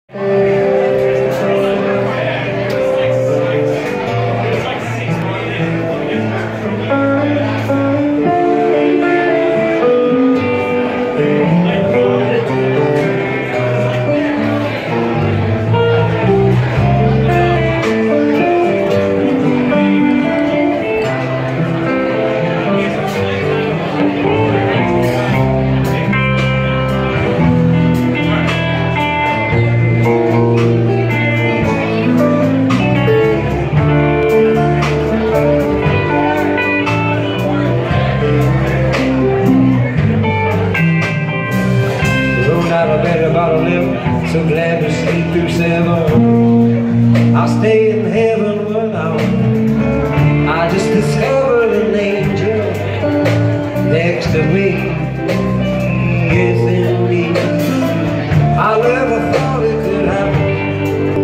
So glad to sleep through 7. I'll stay in heaven when I just discovered an angel next to me. Yes, indeed, I never thought it could happen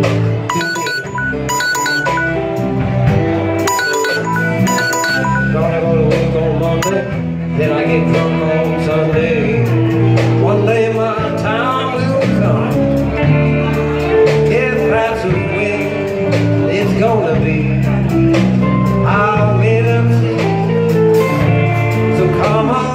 to me. Thought I go to work on Monday, then I get drunk on Sunday. One day my time will come. It's gonna be, I'll wait and see. So come on.